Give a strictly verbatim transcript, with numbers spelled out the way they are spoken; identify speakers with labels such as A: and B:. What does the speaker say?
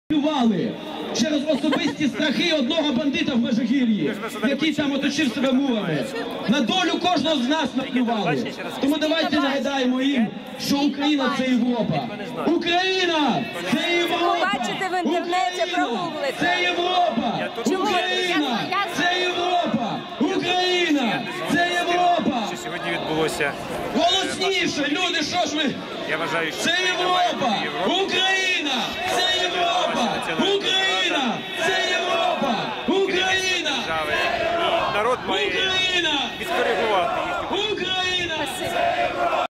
A: Плювали через особисті страхи одного бандита в Межигір'ї, який там оточив себе мурами. На долю кожного з нас наплювали. Тому давайте нагадаємо їм, що Україна – це Європа. Україна – це Європа!
B: Побачите в інтернеті, прогуглите.
A: Це Європа! Україна – це Європа! Україна – це Європа!
C: Що сьогодні відбулося?
A: Голосніше, люди, що ж ви?
C: Я вважаю, що
A: це Європа! Україна! Це Європа! Україна! Це Європа! Україна!
C: народ має
A: Україна!
C: відкоригувати